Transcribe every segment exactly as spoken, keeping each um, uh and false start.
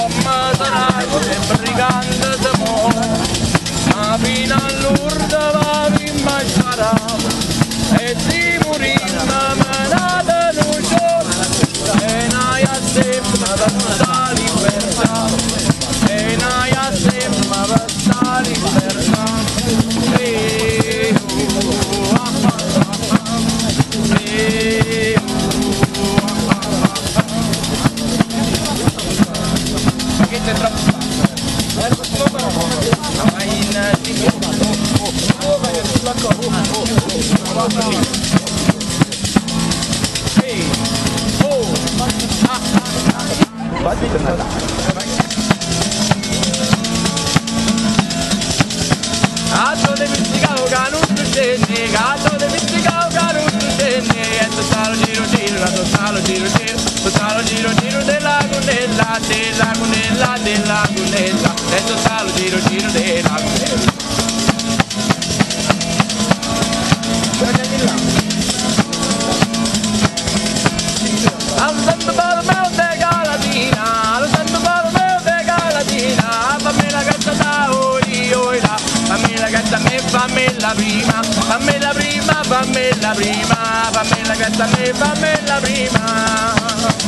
Somma sarà sempre grande d'amore, ma fino all'urda va in sarà e si morirà menata non c'è e noi a sempre questa libertà e noi a sempre questa libertà. E, uh, ah, ah, ah, ah. E, uh, ah, ah, ah. Ma che c'è troppo spazio? Ma in Ehi, oh, ah, ah, Gatto de misticao canuto scende, gatto de misticao canuto scende, e tu salo giro giro, la tu salo giro giro, tu salo giro giro della gonnella, della gonnella, della gonnella, e tu salo giro giro della gonnella. Allo santo Baromeo de Galatina, allo santo Baromeo de Galatina, fammi la caccia da oi oi là, fammi la caccia a me, fammi la prima, fammi la prima, fammi la prima, fammi la caccia a me, fammi la prima.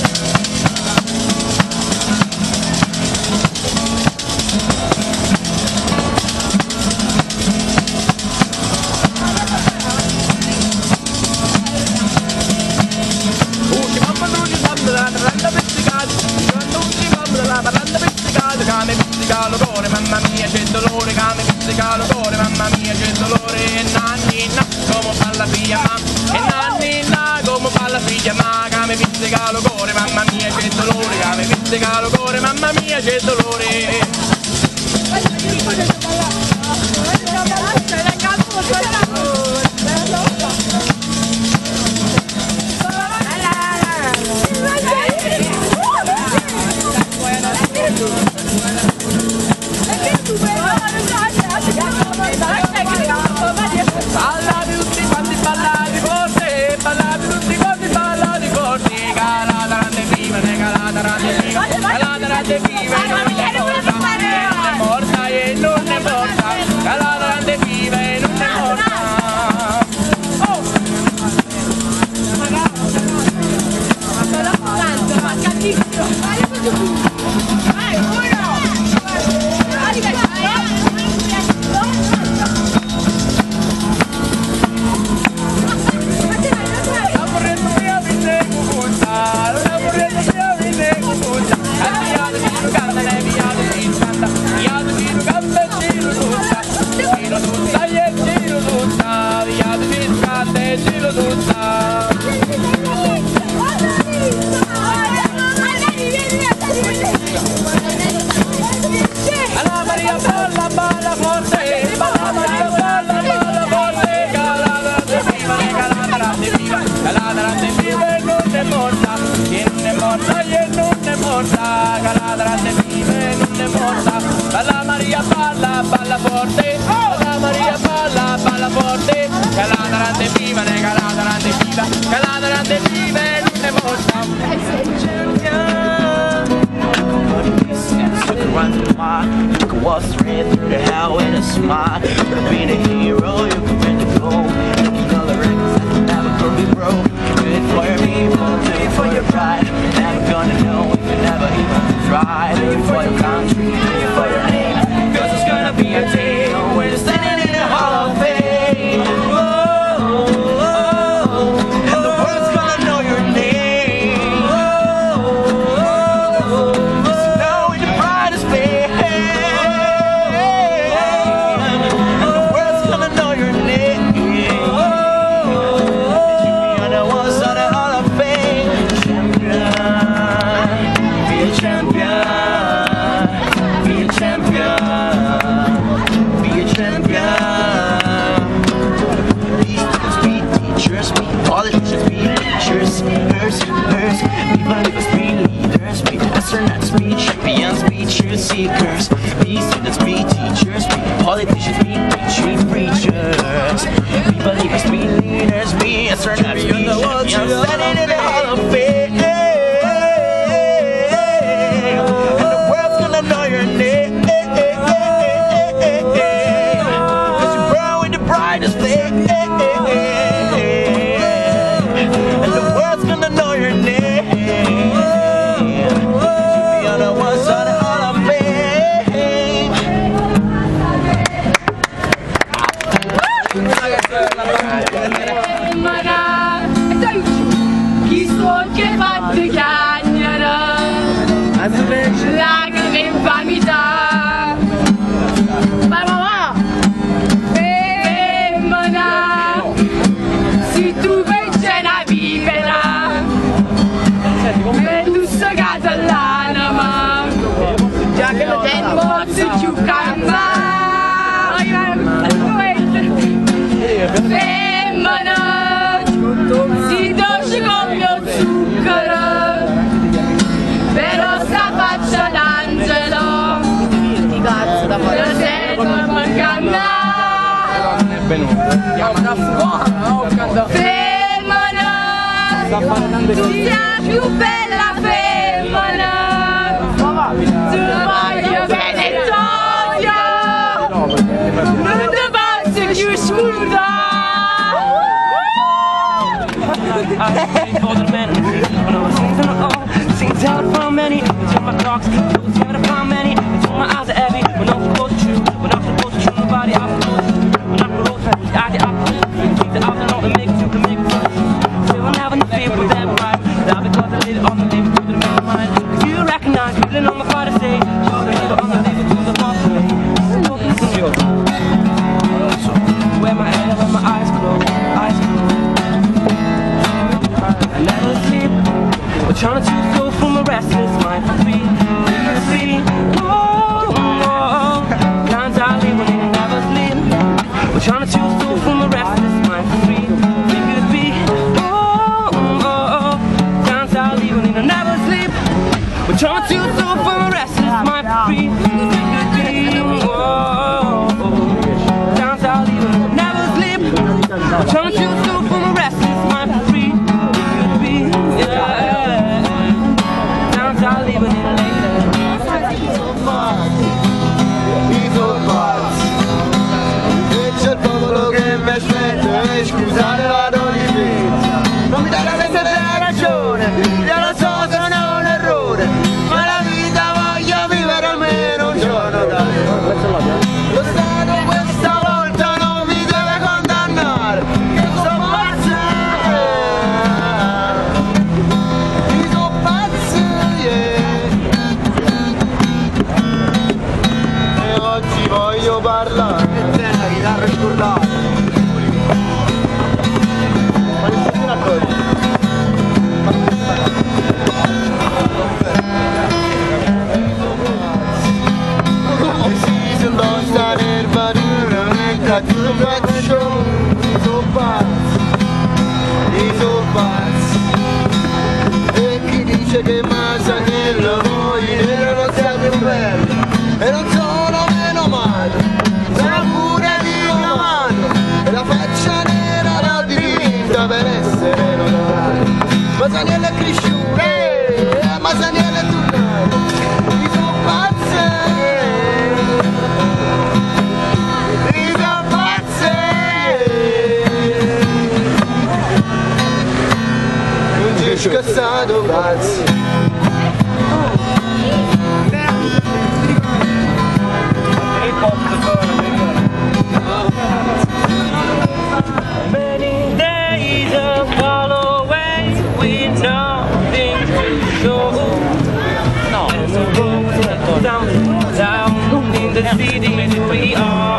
Come pizzica l'odore, mamma mia c'è dolore, come pizzica l'odore, mamma mia c'è dolore, e nannina come fa la figlia ma, e nannina come fa la figlia ma, come pizzica l'odore, mamma mia c'è dolore, come pizzica l'odore, mamma mia c'è dolore. Ballate tutti quanti, ballate forte, ballate tutti quanti, ballate forte, calata grande viva, calata grande viva, calata grande viva, e non è morta, e non è morta, calata grande viva, e non è morta. Oh! Vai, uno! Balla Maria balla, balla forte, balla Maria balla, balla forte, calata grande viva, ne calata grande viva, calata grande viva e non è morta. Took a run through my, took a walk straight through the hell in a smile. Could've been a hero, you could been to go. Looking all the records that never could be broke. Do it for your people, do it for your pride. Never gonna know if you never even try. Do it for your country, do it for your name. Cause it's gonna be a day when you're standing in the Hall of Fame. Oh, oh, oh, and the world's gonna know your name. Oh, oh, oh, just to know in the brightest place. And the world's gonna know your name. and the world's gonna know your name. You'll be on the one side of Hall of Fame. Chi suon che batte cagnara, lacrime in vanità. Ma mamma, femmina, si tu c'è una vivera, e tu sta catalana, già che lo tengo, posso più calmare. Femmina, si dolce come lo zucchero, però sta faccia d'angelo, però sei non mancanna. Femmina, tu sei più bella femmina, tu voglio bene Toglio, non ti posso più scudare. I paid for the men when I was singing all sings out from many. Until my clocks close, out from many. Until my eyes are heavy. When I'm supposed to chew, when I'm supposed to chew nobody I'm supposed to. When I'm supposed to I did I think that I'm the one that makes you can make it. Still I'm having the fear for that right. Now because I did it on the label to the man of mine. You recognize feeling on my body say, show the label on the label to the boss way. Where my head, where my eyes close, eyes close. I never sleep, we're trying to choose so from a restless mind. Free, free, oh, oh, times I leave when I never sleep. We're trying to choose so from a restless mind. Free, free, oh, oh, times I leave when I never sleep. We're trying to choose so from a restless mind. Free, free, oh, times I leave when I never sleep. We're trying to choose so from a restless mind. Free. Scusate vado di pizza, non mi dai sempre la ragione, io lo so sono un errore, ma la vita voglio vivere almeno un giorno dai. Lo Stato questa volta non mi deve condannare, io sono pazzo, io sono pazzo, yeah. E oggi voglio parlare, e te la chitarra scordata. Sono pazzi, sono pazzi. E chi dice che Masaniello voi non siete belli e non sono meno male, sono pure di una mano e la faccia nera l'ho dipinta per essere normale. Masaniello è cresciuto, eh, Masaniello è tornato, mi sono pazzi. Scassato pazzi. Many days have gone away with nothing to show. And the roads that go down, down in the city we are.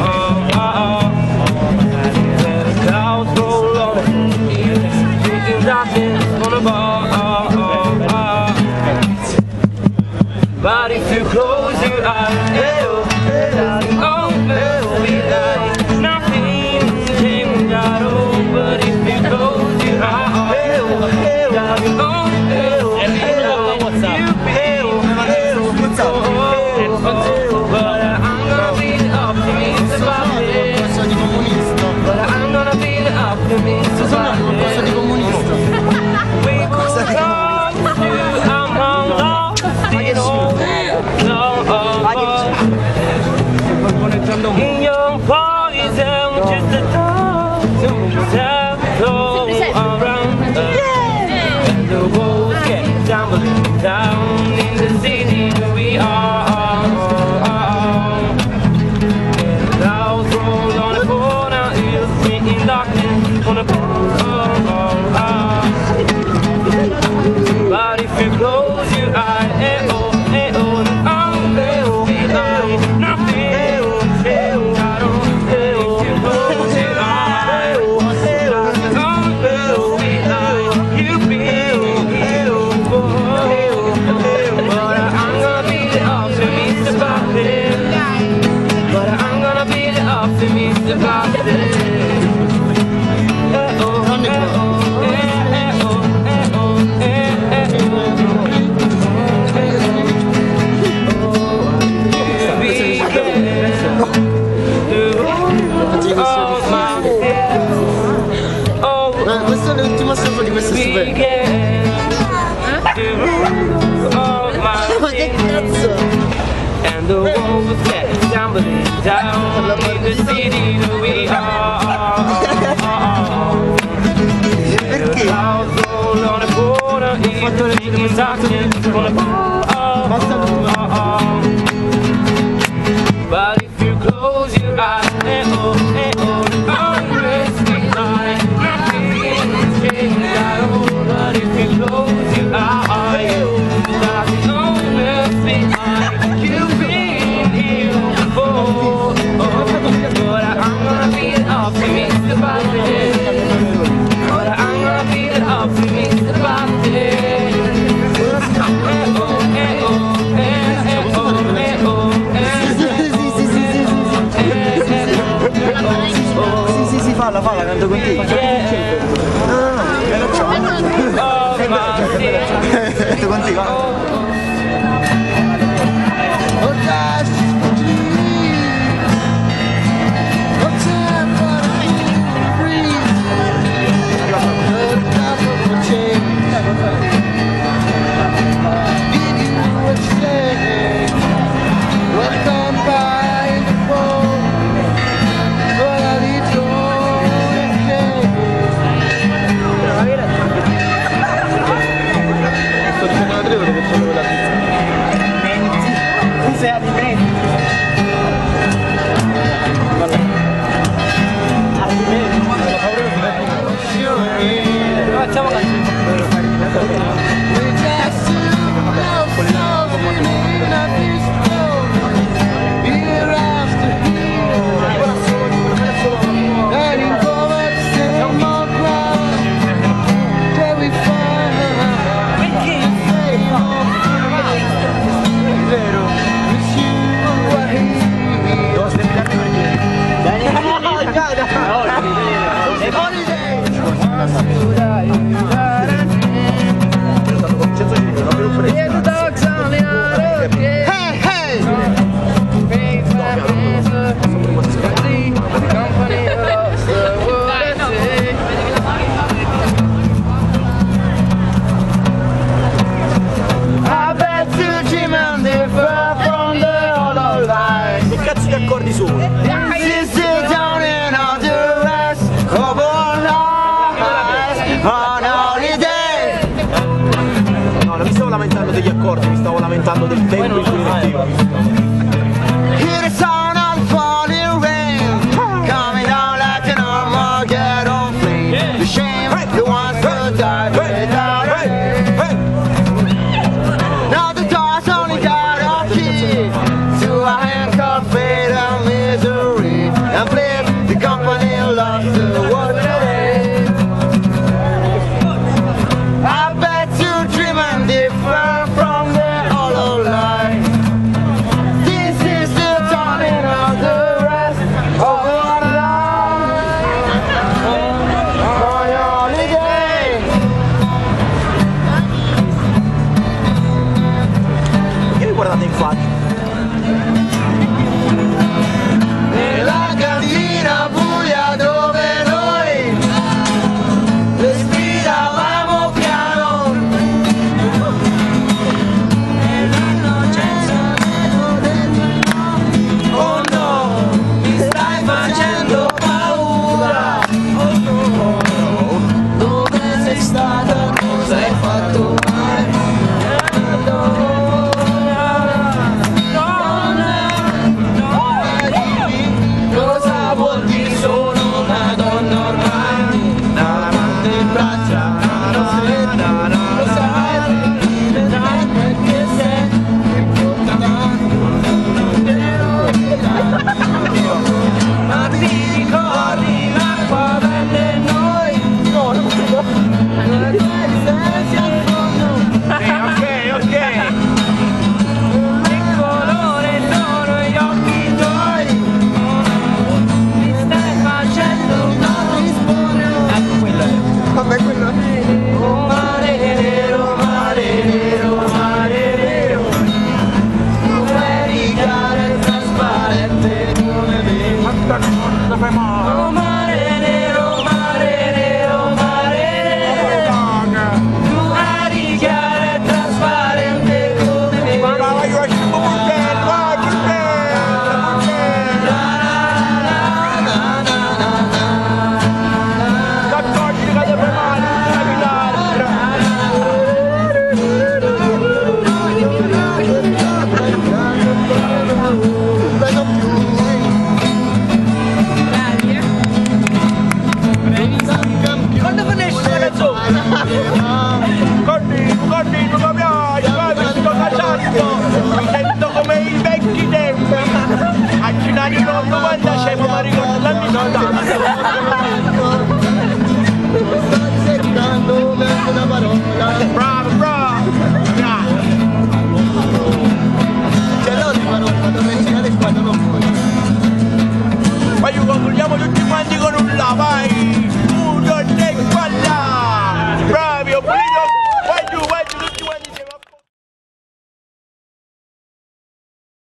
The clouds roll on, thinking darkness gonna bar. But if you close your eyes, oh, oh, will be like nothing came that old. But if you close your eyes, oh, oh, oh, you feel but I'm gonna be the optimist about it. But I'm gonna be the optimist about it. We will go to among lost in all in your poison, just a touch. all around us. And the walls get tumbling down in the city we are. And the house rolls on a corner, it's in darkness on a corner. But if you close your eyes, eh oh, eh oh, then I'll feel like nothing. Questa è l'ultima strofa di questa stupenda. Ma che cazzo? And the walls get tumbling down in the city that we are. Perché? On a corner, in darkness, on a corner. But if you close your eyes, eh oh, eh oh, always be like nothing changed at all. But if you close your eyes, that's always be like you've been here before. But I'm gonna be an optimist about it. But I'm gonna be an optimist about it. Eh oh, eh oh, eh oh, eh oh, eh. Sì, sì, sì, falla, falla, canto con te. Ah, canto con te, va. Accordi solo. No, non mi stavo lamentando degli accordi, mi stavo lamentando del tempo in cui mettevo.